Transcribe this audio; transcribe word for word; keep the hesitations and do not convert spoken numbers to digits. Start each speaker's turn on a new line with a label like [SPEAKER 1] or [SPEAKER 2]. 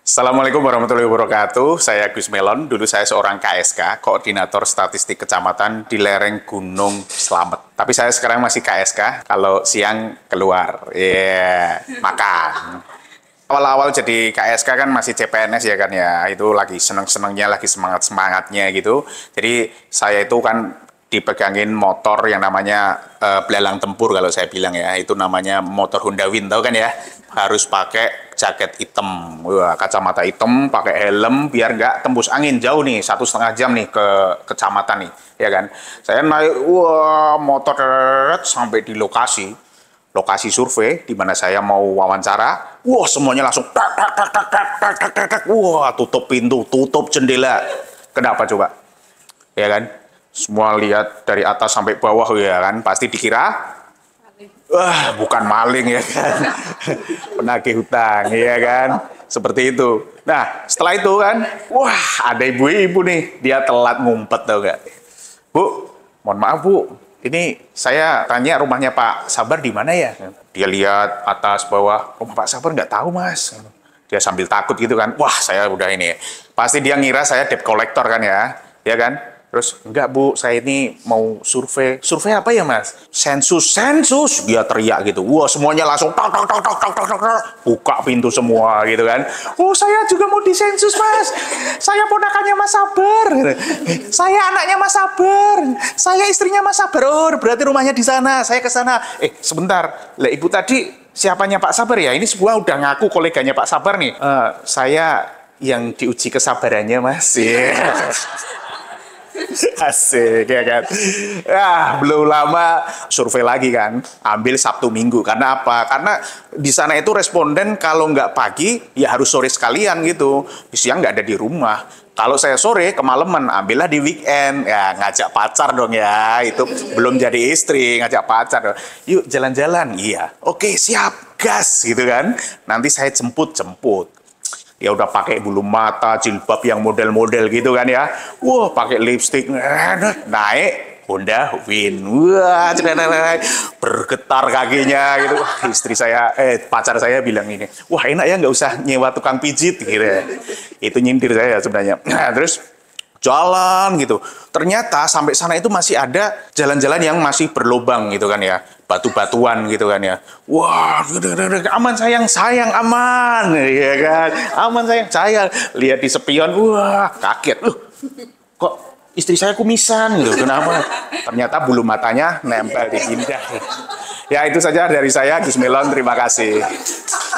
[SPEAKER 1] Assalamualaikum warahmatullahi wabarakatuh. Saya Gus Melon. Dulu saya seorang K S K, Koordinator Statistik Kecamatan di lereng Gunung Slamet. Tapi saya sekarang masih K S K. Kalau siang keluar, ya yeah, makan. Awal-awal jadi K S K kan masih C P N S ya kan ya. Itu lagi seneng-senengnya, lagi semangat-semangatnya gitu. Jadi saya itu kan dipegangin motor yang namanya uh, belalang tempur kalau saya bilang ya. Itu namanya motor Honda Win, tahu kan ya? Harus pakai jaket hitam, wah, kacamata hitam, pakai helm biar nggak tembus angin jauh nih, satu setengah jam nih ke kecamatan nih, ya kan? Saya naik, wah, motor sampai di lokasi, lokasi survei di mana saya mau wawancara, wah, semuanya langsung tak tak tak tak tak tak tak tak tak, wah, tutup pintu, tutup jendela. Kenapa coba? Ya kan? Semua lihat dari atas sampai bawah ya kan, pasti dikira wah, bukan maling ya kan, penagih hutang ya kan, seperti itu. Nah, setelah itu kan, wah, ada ibu-ibu nih, dia telat ngumpet tau gak? Bu, mohon maaf Bu, ini saya tanya rumahnya Pak Sabar di mana ya? Dia lihat atas bawah, oh Pak Sabar nggak tahu Mas. Dia sambil takut gitu kan, wah saya udah ini, pasti dia ngira saya debt collector kan ya, ya kan? Terus, enggak Bu, saya ini mau survei. Survei apa ya Mas? Sensus, sensus! Dia teriak gitu. Wah, semuanya langsung tok, tok, tok, tok, tok, tok, tok, buka pintu semua gitu kan. Oh, saya juga mau disensus Mas. Saya ponakannya Mas Sabar. Saya anaknya Mas Sabar. Saya istrinya Mas Sabar. Oh, berarti rumahnya di sana. Saya ke sana. Eh, sebentar. Lah, Ibu tadi siapanya Pak Sabar ya? Ini sebuah udah ngaku koleganya Pak Sabar nih. Uh, saya yang diuji kesabarannya Mas. Yeah. Asik ya kan. Ah, belum lama survei lagi kan. Ambil Sabtu Minggu. Karena apa? Karena di sana itu responden kalau nggak pagi ya harus sore sekalian gitu. Siang nggak ada di rumah. Kalau saya sore kemalaman, ambillah di weekend. Ya ngajak pacar dong ya. Itu belum jadi istri, ngajak pacar dong. Yuk jalan-jalan. Iya. Oke, siap. Gas gitu kan. Nanti saya jemput-jemput. Ya udah pakai bulu mata, jilbab yang model-model gitu kan ya. Wah, pakai lipstick, naik Honda Win. Wah, bergetar kakinya gitu. Wah, istri saya, eh pacar saya bilang ini, wah enak ya nggak usah nyewa tukang pijit gitu ya. Itu nyindir saya sebenarnya. Nah, terus jalan gitu. Ternyata sampai sana itu masih ada jalan-jalan yang masih berlubang gitu kan ya. Batu-batuan gitu kan ya. Wah, aman sayang, sayang aman. Ya kan? Aman sayang, sayang. Lihat di spion, wah, kaget. Loh, kok istri saya kumisan gitu. Kenapa? Ternyata bulu matanya nempel di indah. Ya, itu saja dari saya, Gus Melon. Terima kasih.